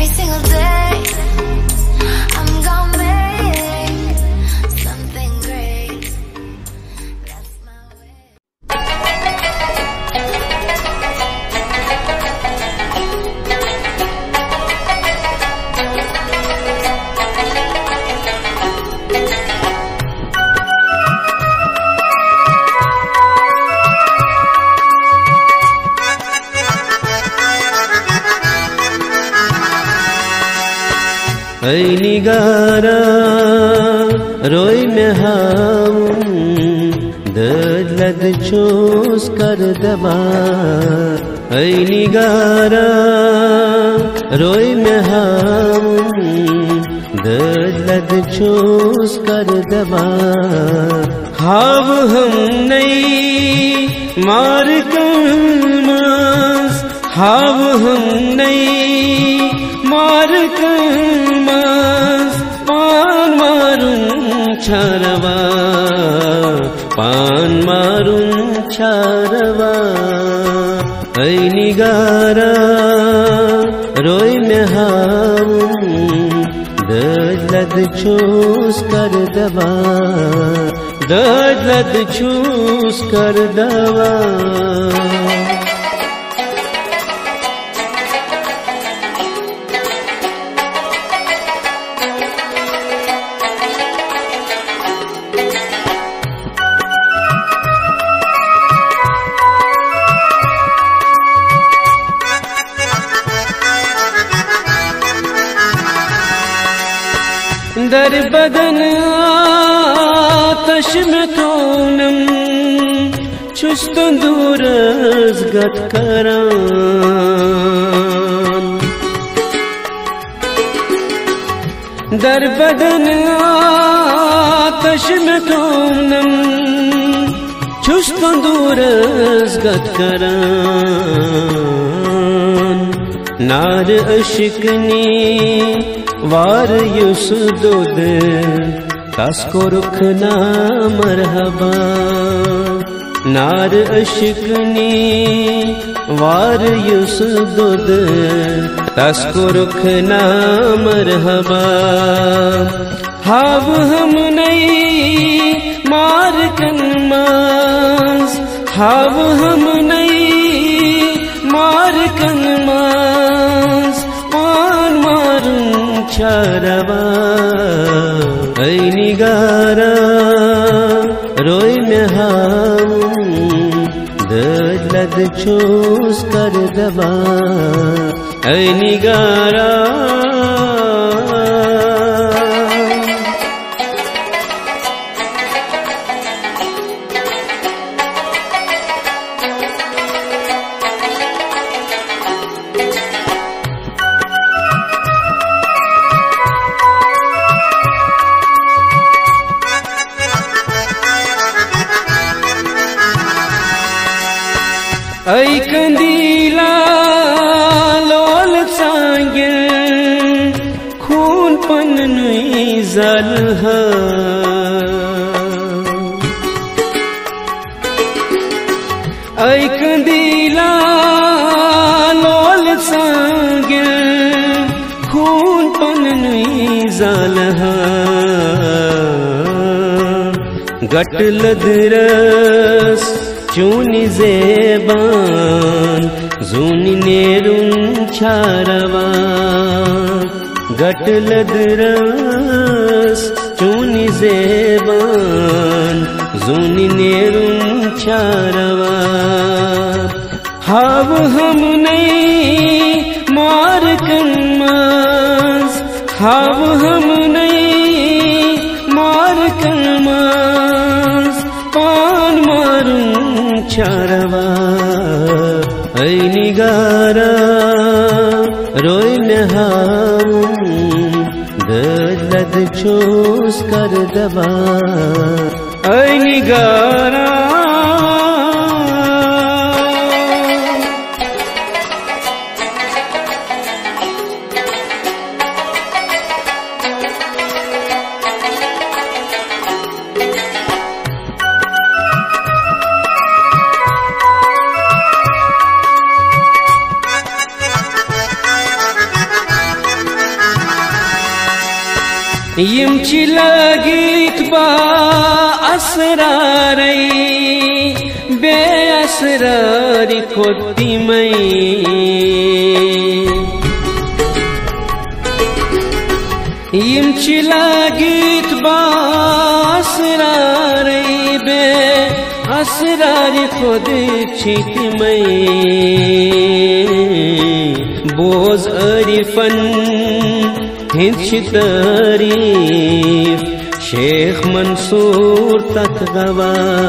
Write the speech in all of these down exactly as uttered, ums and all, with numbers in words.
every single day. I'm gonna make something great. That's my way. ऐ निगारा रोई में हम दर्द चूस कर दबा। ऐ निगारा रोई में हम दर्द चूस कर दबा। हाव हम नहीं मार कलमास, हाव हम नहीं मार कलमास। पान मारूं छारवा, पान मारूं छारवा। ऐ निगारा रोई में हम दर्द चूस कर दबा, दर्द चूस कर दबा। दर बदन आतश में तोनम चुस्त दूरस गत करान। दर बदन आतश में तोनम चुस्त दूरस गत करान। नार अशिकनी वार युसुदुद तास्को रुखना मरहबा। नार अशिकनी वार युसुदुद तास्को रुखना मरहबा। हाव हम नहीं मार कनमास, हाव हम नहीं मार कनमास। पान मारूं छारवा, ऐ निगारा रोई में हम दर्द चूस कर दबा। ऐ निगारा ऐ कंदीला लोल सांगिल खून पन्नुई जलहा। ऐ कंदीला लोल सांगिल खून पन्नुई जलहा। गटल दरस चूनी ज़ेबान ज़ूनी नेरुं छारवा। गटल दरस चूनी ज़ेबान ज़ूनी नेरुं छारवा। हाव हम नहीं मार कनमास, हाव हम नहीं मार कनमास। पान मारूं छारवा, ऐ निगारा रोई में हम दर्द चूस कर दबा। ऐ निगारा यम लगित बा असरारै बे असरारी खोतिमै यम लगित बा असरारै बे असरारी खोद छितमै बोझ अरिफन हिंच तारीफ शेख मंसूर तक गवा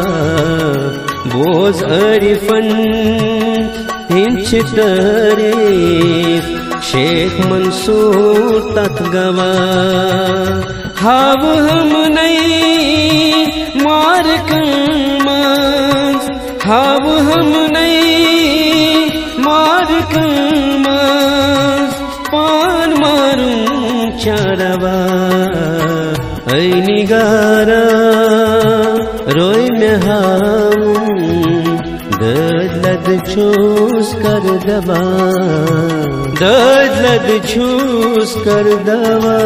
बोझ अरिफन हिंच तारीफ शेख मंसूर तक गवा हाव हम नहीं मार कमास हाव हम नहीं मार कमास पान मारूं चारवा ऐ निगारा रोय में हाऊं दर्द लद चूस कर दवा दर्द लद चूस कर दवा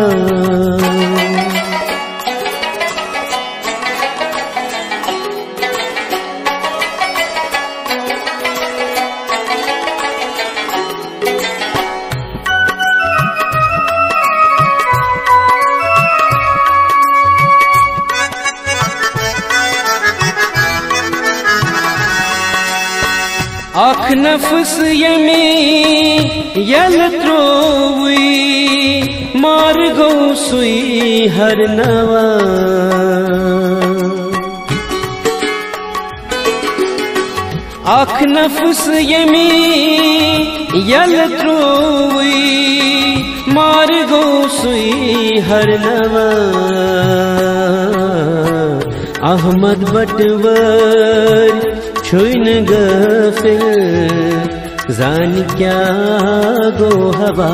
आख नफ्स यमी यल त्रोवी मार गो सुई हर नवा आख नफ्स यमी यल त्रोवी मार गो सुई हर नवा अहमद बटवर छुन गफिल जान क्या गो हवा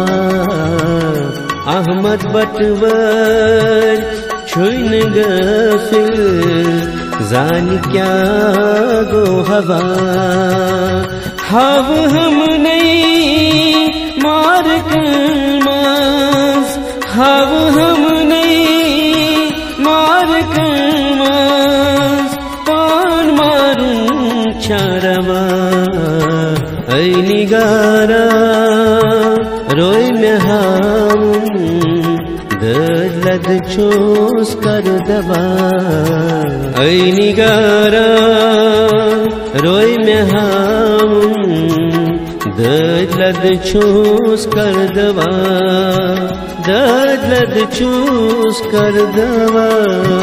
अहमद बटवर छुन गफिल जान क्या गो हवा हव हम नहीं मार कमास हव हम नहीं मार कमास पान मारूं चारवा ऐ निगारा रोय में हाऊं दर्द लद चूस कर दवा ऐ निगारा रोय में हाऊं दर्द लद चूस कर दवा दर्द लद चूस कर दवा।